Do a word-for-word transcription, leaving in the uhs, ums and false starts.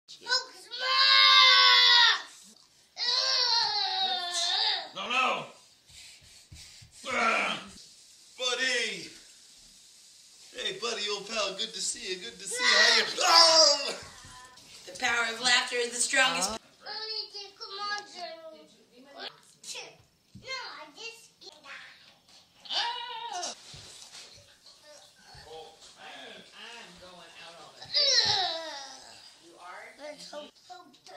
Focus, No, no! Ah. Buddy! Hey, buddy, old pal, good to see you, good to see you. How you... Oh! The power of laughter is the strongest. come on, Joe. No, I just get out. I'm going out on it. You are? Let's hope, hope